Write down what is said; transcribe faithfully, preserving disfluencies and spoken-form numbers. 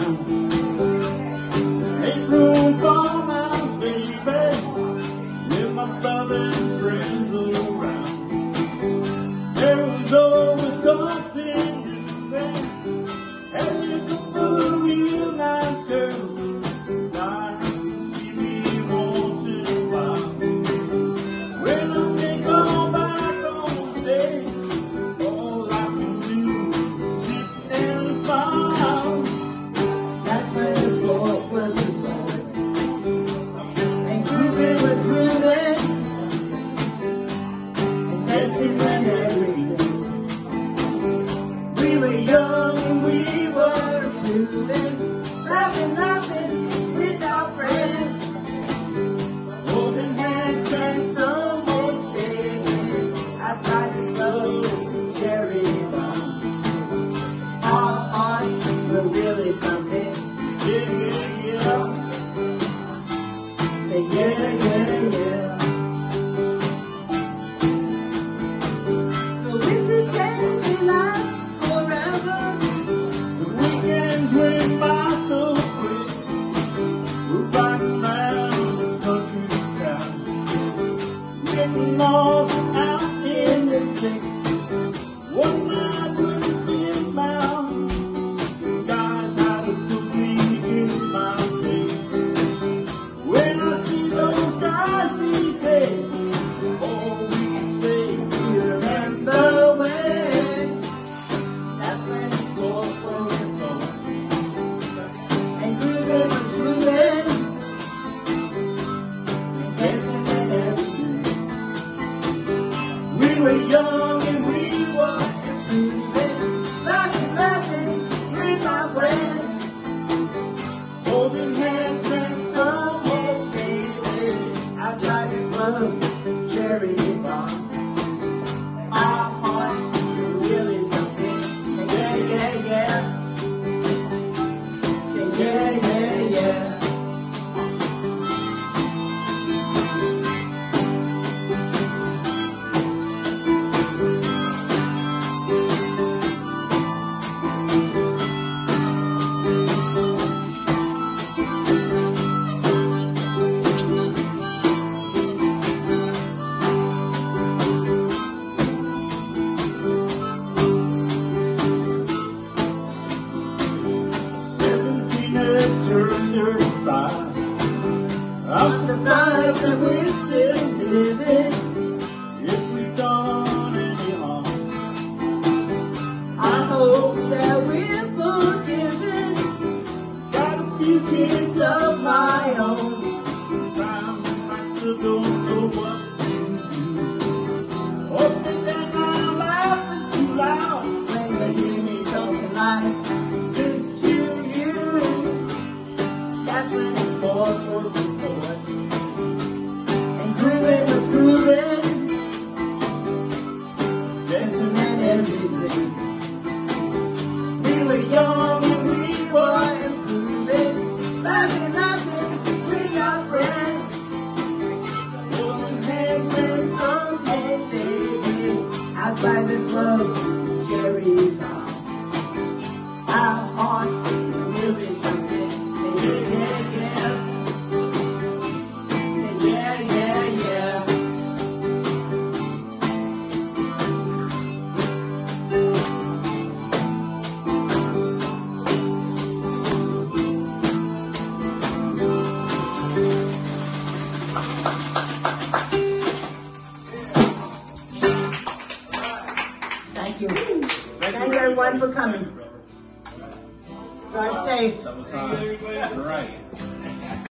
town. Ain't room for my baby, with my brother and friends around. There was always something new there, and it's a real nice girl. Laughing, laughing with our friends, holding hands and so much baby. Outside the club, cherry bomb. Our hearts were really pumping. Yeah, yeah, yeah. Say yeah, yeah, yeah. The winter days they last forever. The weekends went by so quick. We're riding round this country town, getting lost out in the six. One night we've been bound. Guys had to put me in my place. When I see those guys these days, all we can say, we remember when. That's when the sport was for. And grooving was grooving, and dancing and everything. We were young and we were improving, laughing, laughing with our friends, holding hands and some more baby. Outside the club, cherry bomb. Our hearts were really pumping. And yeah, yeah, yeah. Say yeah, yeah, yeah. Seventeen had turned thirty-five. I'm surprised that we're still living. If we've done any harm, I hope that we're forgiven. Got a few kids of my own. Sometimes I still don't know what to do. Hoping that I'm laughing too loud when they hear me talking like this to you. That's when the sport was the sport, and grooving was grooving, dancing and everything. We were young and we were improving, laughing, laughing with our friends, holding hands and some more baby. Outside the club, cherry bomb. Our hearts were really pumping. Say yeah, yeah, yeah. Say yeah, yeah, yeah. Thank you. Thank you everyone for coming. Drive safe. That was hard. Right.